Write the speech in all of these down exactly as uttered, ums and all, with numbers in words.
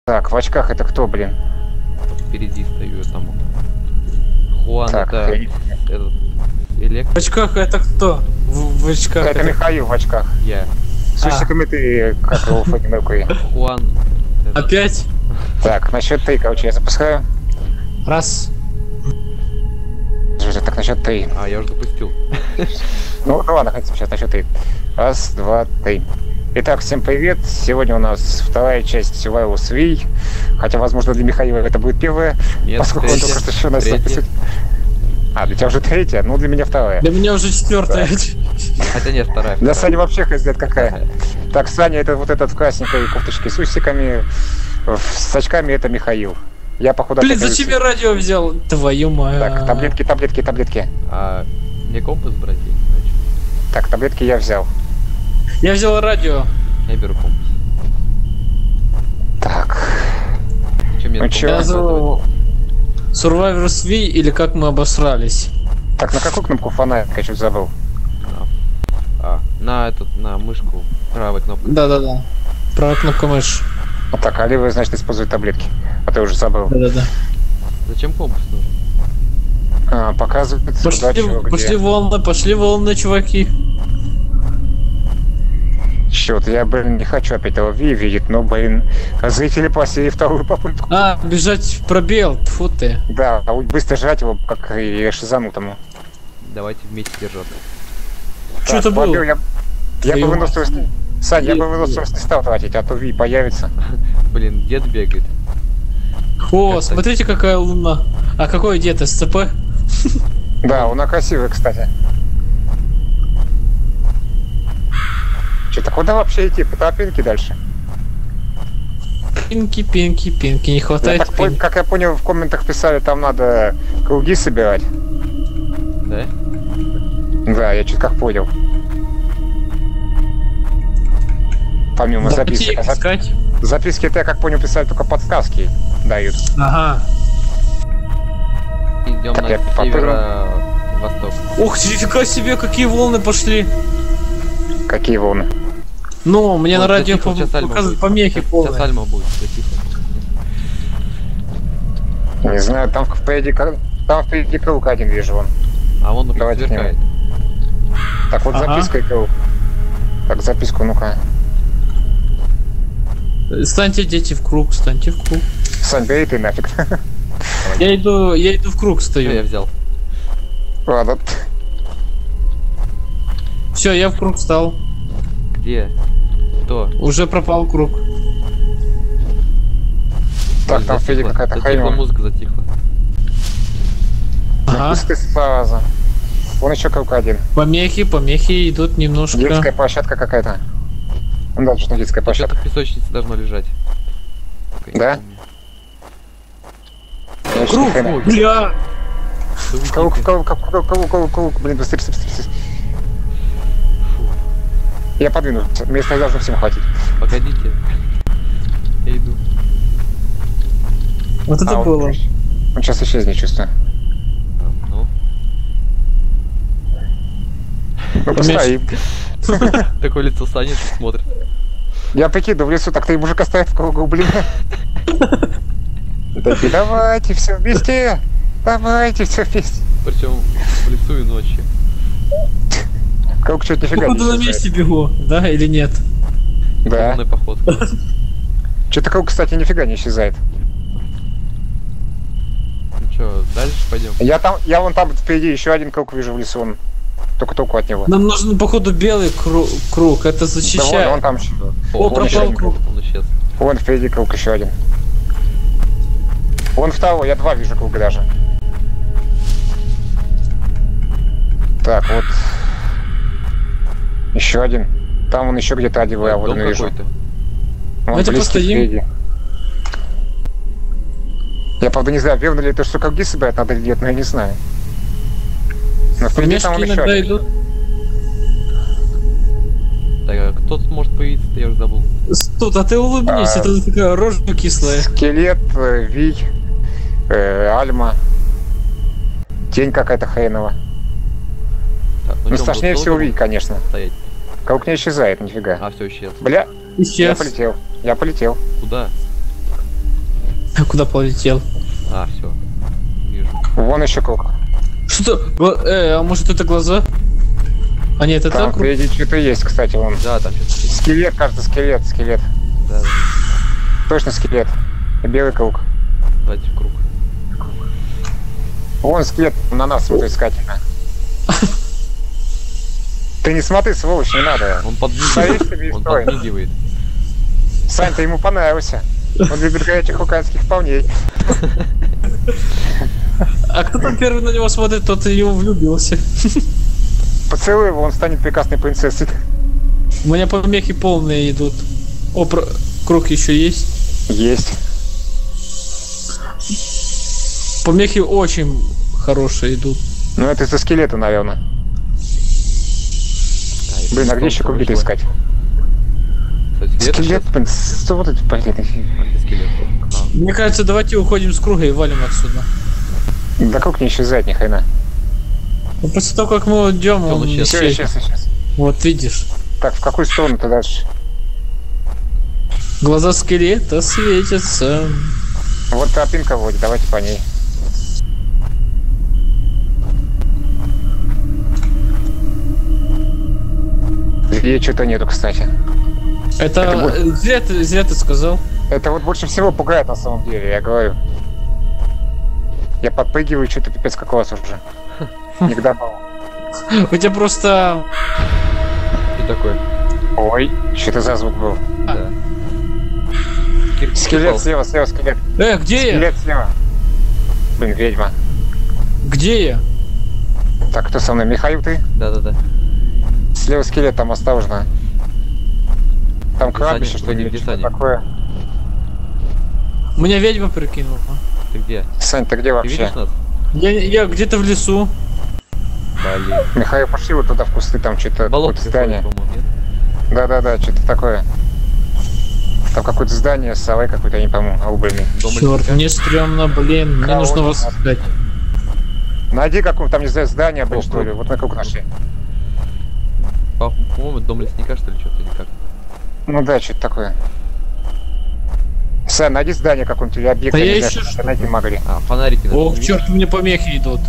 Так, в очках это кто, блин? Впереди стою я там. Хуан, Так, это... я... этот... Электро... В очках это кто? В, в очках это, это Михаил в очках. Я. С усиками ты, как его фотографии. Хуан. Это... Опять? Так, насчет три, короче, я запускаю. Раз. Так, насчет три. А, я уже запустил. Ну, ну ладно, хотим сейчас насчет три. Раз, два, три. Итак, всем привет. Сегодня у нас вторая часть Survival Three. Хотя, возможно, для Михаила это будет первая. Нет, поскольку он только что еще нас записывает. А, для тебя уже третья, ну для меня вторая. Для меня уже четвертая. Да. Хотя нет, вторая. Для Сани вообще хз какая. Так, Саня это вот этот в красненькой кофточке с усиками. С очками это Михаил. Я походу... Блин, зачем я радио взял? Твою мать. Так, таблетки, таблетки, таблетки. А мне компас брать? Значит. Так, таблетки я взял. Я взял радио. Я беру компас. Так. Чем мне Ну чё? Я за Survivor Three или как мы обосрались? Так, на какую кнопку фонарик я чуть забыл? А, на этот, на мышку. Правой кнопкой. Да-да-да. Правая кнопка мышь. Вот так, а левая, значит, использует таблетки. А ты уже забыл. Да-да-да. Зачем компас нужен? А, показывает Пошли, задачу, пошли где... волны, пошли волны, чуваки. Черт, я, блин, не хочу опять его Ви видеть, но, блин, зрители просили вторую попытку. А, бежать в пробел, тьфу ты. Да, а быстро жрать его, как и шизанутому. Давайте вместе держаться. Что это было? Я, я бы Твою выносливость... мать. Сань, я бы Е- выносливость не стал тратить, а то Ви появится. Блин, дед бегает. О, Это- смотрите, какая луна. А какой дед, СЦП? Да, он красивый, кстати. Что-то куда вообще идти? По тропинке дальше? Пинки, пинки, пинки. Не Я хватает так пон- пинки. как я понял, в комментах писали, там надо круги собирать. Да? Да, я чуть как понял. Помимо Давайте записок. их А зап- искать. Записки, это я как понял, писали только подсказки дают. Ага. Идем Так, на я попробую. северо-восток. Ух, нифига себе, какие волны пошли. Какие волны? Ну, мне Ой, на радио затихло, по- сейчас Альма показывают будет. помехи Сейчас- полные. Сейчас Альма будет, затихло. Не знаю, там впереди, кр- там впереди круг один вижу вон. А вон Давайте к нему. сверкает. Так, вот Ага. записка и круг. Так, записку, ну-ка. Станьте, дети, в круг, станьте в круг. Сань, бери ты нафиг. Я иду, я иду в круг Всё, я стою. взял. Ладно. Все, я в круг встал. Где? Кто? Уже пропал круг. Так, Ой, там впереди затихло. какая-то Затихла, хрень. музыка затихла. Ага. Пусты сразу. Вон еще круг один. Помехи, помехи идут немножко. Детская площадка какая-то. Ну да, что детская Тут площадка. что-то в песочнице должно лежать. Только не Да? помню. Я ещё Круг, ни хрена. бля. Да уйди Круг, ты. круг, круг, круг, круг, круг, круг. Блин, быстрее, быстрее, быстрее. Я подвину. Места должно всем хватить. Погодите. Я иду. Вот это А, он- было. Он сейчас исчезнет, чувствую. А, Ну. Ну, Помещ- постоим. Такое лицо Сани тут смотрит. Я прикидываю в лесу, так ты мужика стоит в кругу, блин. Такие, давайте все вместе. Давайте все вместе. Причем в лесу и ночью. Круг чуть нифига не Походу на исчезает. месте бегу, да или нет? Да. Полный поход. Что-то круг, кстати, нифига не исчезает. Ну чё, дальше пойдем. Я там, я вон там впереди еще один круг вижу в лесу, он только толку от него. Нам нужен, походу, белый кру- круг. Это Да вон, защищает. вон там еще. О, вон пропал еще один круг. Он исчез. Вон впереди круг еще один. Вон второй, я два вижу круга даже. Так, вот. Еще один. Там вон еще где-то один, я вот Дом вижу. какой-то. Вон Давайте близкий постоим. впереди. Я, правда, не знаю, верно ли это, что круги собирать надо или нет, но я не знаю. Но впереди Помешки там вон еще иногда один. идут. Так, а кто тут может появиться-то, я уже забыл. Тут, а ты улыбнись, А. это такая рожа кислая. Скелет, э, Вий, э, Альма. Тень какая-то хренова. Так, Ну, Тём, страшнее вот всего долго Ви, конечно. стоять? Круг не исчезает, нифига. А, все исчез. Бля, я Исчез. полетел. Я полетел. Куда? куда полетел? А, все. Вижу. Вон еще круг. Что? Гла- Э, а может это глаза? А нет, это Там круг. впереди что-то есть, кстати, вон. Да, там что-то. Скелет, кажется, скелет, скелет. Да, да. Точно скелет. И белый круг. Давайте в круг. Вон скелет на нас смотрит искательно. Ты не смотри, сволочь, не надо. Он Стоишь себе и подмигивает. Он стой. подмигивает. Сань, ты ему понравился. Он любит горячих украинских парней. А кто там первый на него смотрит, тот и его влюбился. Поцелуй его, он станет прекрасной принцессой. У меня помехи полные идут. О, про- круг еще есть. Есть. Помехи очень хорошие идут. Ну это из-за скелета, наверное. А, Блин, а где еще круги-то искать? Кстати, Скелет, блин, что вот эти, блин, А, где скелет? А, Мне кажется, давайте уходим с круга и валим отсюда. да круг не исчезает ни хрена. Ну, после того, как мы уйдем, Он он не исчез. Все, светит. сейчас, сейчас. Вот видишь. Так, в какую сторону-то дальше? Глаза скелета светятся. Вот тропинка вводит, давайте по ней. Ей что-то нету, кстати. Это, Это будет- э, зря, ты, зря ты сказал. Это вот больше всего пугает на самом деле, я говорю. Я подпрыгиваю, что-то пипец как у вас уже. Не к добру. У тебя просто... что такое? Ой, что это за звук был? Да. Кир- Скелет Кирпал. слева, слева, скелет. Э, где я? Скелет слева. Блин, ведьма. Где я? Так, кто со мной? Михаил, ты? Да-да-да. Слева скелет, там осторожно. Там крабище, Саня, что вы не ли, где, что Саня? такое. Меня ведьма прикинула. Ты где? Сань, ты где Ты вообще? видишь нас? Я, я где-то в лесу. Блин. Михаил, пошли вот туда в кусты, там что-то, Болото какое-то здание. по-моему, нет? Да-да-да, что-то такое. Там какое-то здание с совой какой-то, я не пойму, рубленый. Дом Черт, лесника? мне стрёмно, блин. Мне Кого нужно не вас надо? искать. Найди какое-то там, не знаю, здание, блин, О, что ли. круг. Вот мы круг нашли. По- По-моему, дом лесника, что ли, что-то или как? Ну да, что-то такое. Сань, найди здание какое-нибудь или объект, Да я я не знаю, ищу что что-то. найти могли. А, фонарики. даже Ох, не черт, мне помехи идут.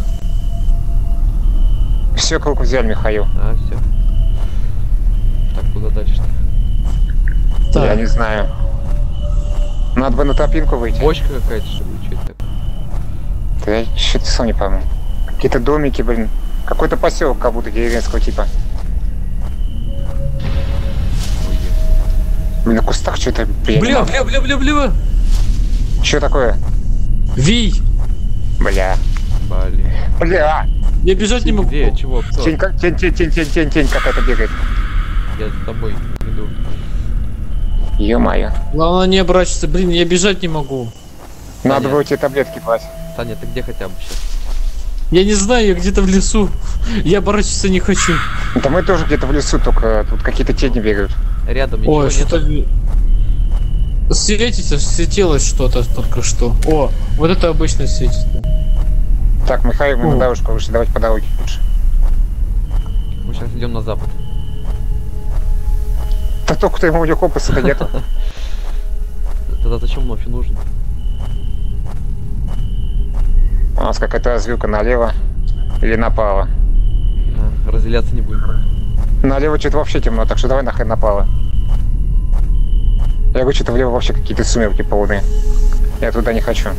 Все, круг взяли, Михаил. видишь? А, все. Так, куда дальше-то? Я Так, не знаю. Надо бы на тропинку выйти. Бочка какая-то, что ли, что это такое? Да я что-то сам не пойму. Какие-то домики, блин. Какой-то поселок, как будто деревенского типа. Ой, Блин, на кустах что-то, блин. бля, бля, бля, бля, бля. Что такое? Вий, Бля. блин. Бля. я бежать не могу. Где? Чего? Кто? Тень, как, тень, тень, тень, тень, тень, тень какая-то бегает. Я за тобой иду. Ё-моё. Главное не оборачиваться. Блин, я бежать не могу. Надо Саня. было тебе таблетки брать. Таня, ты где хотя бы сейчас? Я не знаю, я где-то в лесу. Я оборачиваться не хочу. Да мы тоже где-то в лесу, только тут какие-то тени бегают. Рядом ничего Ой, нет. что-то... Светится, светилось что-то только что. О, вот это обычно светится. Так, Михаил, мы О. на дорожку вышли, давайте по дороге лучше. Мы сейчас идем на запад. Да только-то ему у него компаса-то нету. Тогда зачем он вообще нужен? У нас какая-то развилка налево или направо. А, разделяться не будем. Налево что-то вообще темно, так что давай нахрен направо. Я говорю, что-то влево вообще какие-то сумерки полные. Я туда не хочу.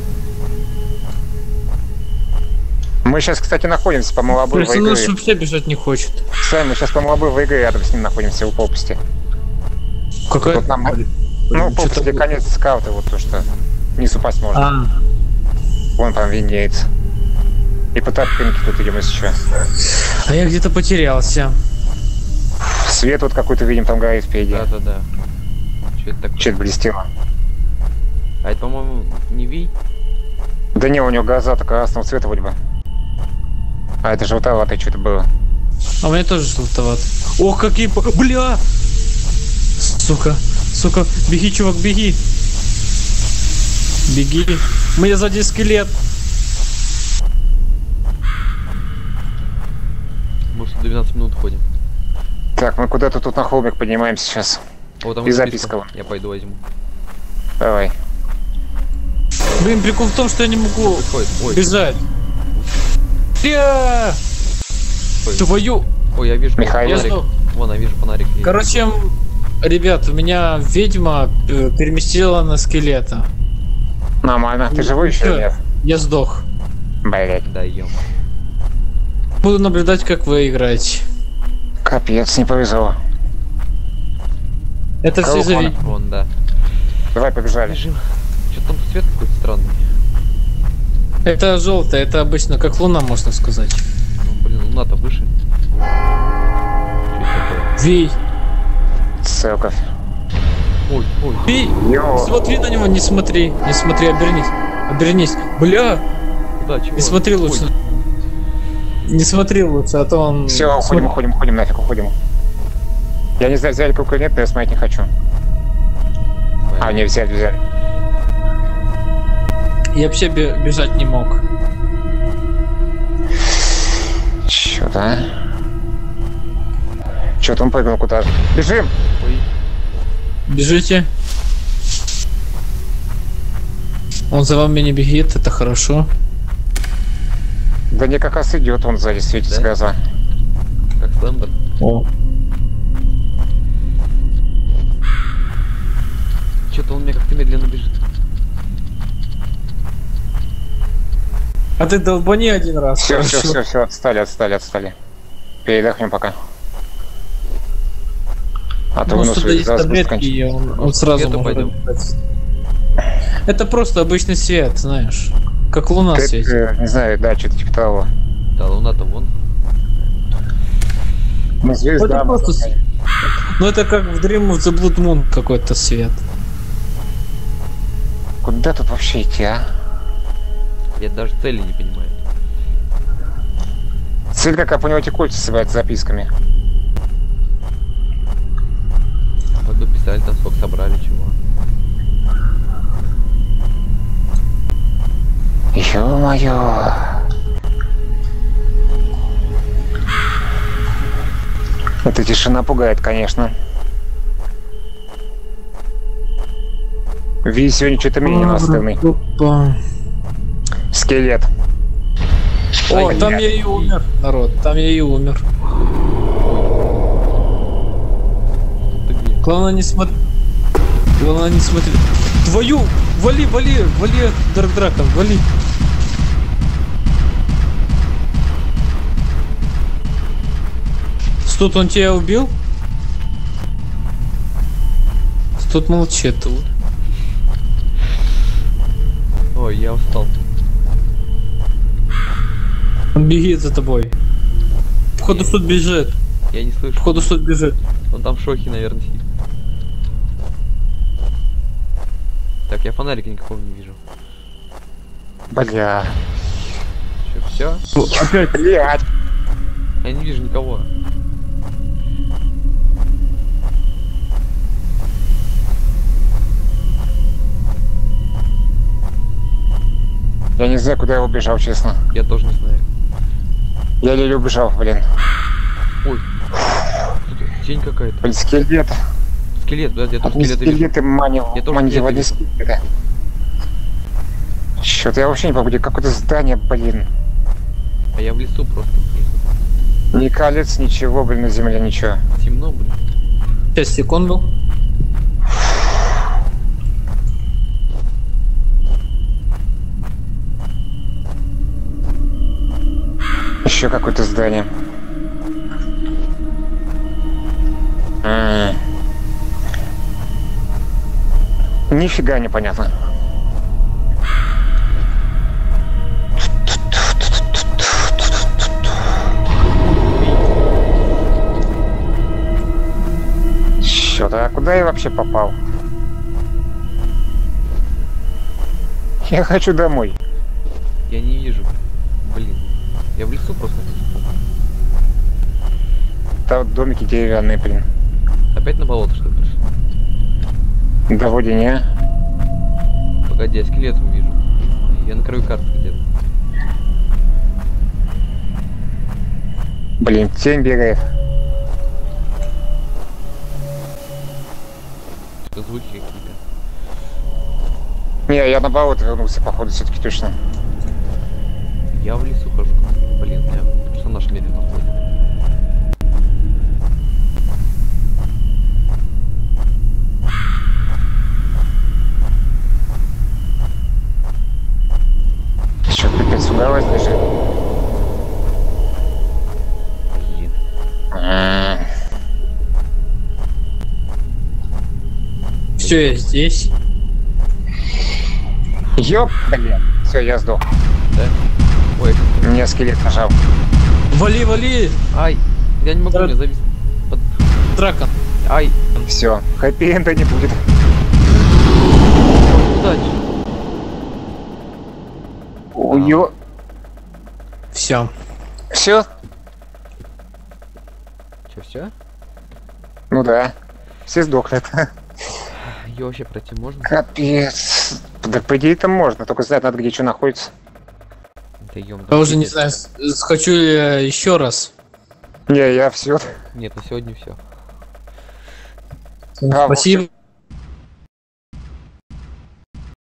Мы сейчас, кстати, находимся по Малабы в Персонаж игре. вообще бежать не хочет. Сами, мы сейчас по Малабы в игре рядом с ним находимся у пропасти. Какая... Тут нам... Ну, Что-то пропасти было. конец скаута, вот то, что вниз упасть можно. А, Вон там виднеется. И по тропинке тут идем еще. а я где-то потерялся. Свет вот какой-то видим, там горит впереди. Да-да-да. Что это такое? Что-то блестело. А это, по-моему, не Вий? Да не, у него глаза-то красного цвета вроде бы. А это желтоватое что-то было. А у меня тоже желтоват. Ох, какие... по- Бля! Сука, сука, беги, чувак, беги. Беги. Мне сзади скелет. Мы уже двенадцать минут ходим. Так, мы куда-то тут на холмик поднимаемся сейчас. О, там И записка. записка. Я пойду возьму. Давай. Блин, прикол в том, что я не могу Ой, ой, бежать. Бля! ой. Твою... Ой, я вижу Михаил. Я фонарик. сдох. Вон, я вижу фонарик. Короче, ребят, у меня ведьма э, переместила на скелета. Нормально. Ты живой еще Всё, или нет? Я сдох. Блять. Да, ё. Буду наблюдать, как вы играете. Капец, не повезло. Это все Кого за он? ведьму. Вон, да. Давай побежали. Бежим. Что там цвет какой-то странный. Это желтое, это обычно как луна, можно сказать. Ну, блин, луна-то выше. Что это такое? Вей, Церковь. Ой, ой. вей, Йо. смотри на него, не смотри, не смотри, обернись, обернись. Бля, Куда, чего? не смотри Ой, лучше. Не смотри лучше, а то он... Все, уходим, смотри. уходим, уходим, нафиг, уходим. Я не знаю, взяли круг или нет, но я смотреть не хочу. А, не взяли, взяли. Я вообще бе- бежать не мог. Чё-то, а? Чё-то он прыгнул куда-то. Бежим! Ой. Бежите. Он за вами не бегит, это хорошо. Да не как раз идет, он сзади светит с Да? глаза. Как Слендер. О. Что-то он мне как-то медленно бежит. А ты долбани один раз. Все, все, хорошо? все, все, отстали, отстали, отстали. Передохнем пока. А то Ну, вынос сюда есть таблетки, и он, он сразу Где-то может пойдем. убивать. Это просто обычный свет, знаешь. Как луна Ты, светит. э, не знаю, да, что-то типа того. Да, луна-то вон. Мы звезда. Это мы просто такая. Ну это как в Dream of the Blood Moon какой-то свет. Куда тут вообще идти, а? Я даже цели не понимаю. Цель, как я понял, эти кольца собирать с записками. Вот бы писали, там сколько собрали, чего. Ё-моё. Эта тишина пугает, конечно. Ви сегодня что-то менее настырный. Опа. Скелет. О, Ай, там блядь. я и умер, народ, там я и умер. Ты где? Главное не смотри. Главное не смотри. Твою! Вали, вали, вали, Дарк Дракон, вали. Тут он тебя убил? Тут молчит. Ой, я устал. Он бегит за тобой. Походу тут бежит. Я не слышу. Походу тут бежит. Он там в шоке, наверное, сидит. Так, я фонарика никакого не вижу. Бля. Че, все? Опять. Блядь. Я не вижу никого. Я не знаю, куда я убежал, честно. Я тоже не знаю. Я еле убежал, блин. Ой. Тут тень какая-то. Блин, скелет. Скелет, да, я тут Одни скелеты вижу. скелеты манив, Я тоже манив, скелеты одни вижу. скелеты. Чё-то я вообще не помню, какое-то здание, блин. А я в лесу просто. Ни колец, ничего, блин, на земле, ничего. Темно, блин. Сейчас, секунду. Еще какое-то здание. М. Нифига непонятно. Чё-то, а куда я вообще попал? Я хочу домой. Я не вижу. Блин. Я в лесу просто. Там вот домики деревянные, блин. Опять на болото, что ли, пришел? Да вроде не. Погоди, я скелет увижу. Я на краю карты где-то. Блин, тень бегает. Что звуки какие-то. Не, я наоборот вернулся, походу, все-таки точно. Я в лесу хожу. Блин, я персонаж медленно ходит. Что, пипец, удалось даже? Блин. Все, я здесь. Ёп, блин. Все, я сдох. Да? Ой, Мне скелет нажал. Вали, вали! ай, я не могу, Да. мне завис. Под- Дракон. Ай, Все, хэппи-энда не будет. удачи. Ой, Все. все? Че, все? Ну да. Все сдохнут. Ее вообще пройти можно? Капец. Да по идее там можно, только знать надо, где что находится. Да ем. Я уже не знаю, с- хочу ли я еще раз. Не, я все. Нет, на сегодня все. Да, Спасибо.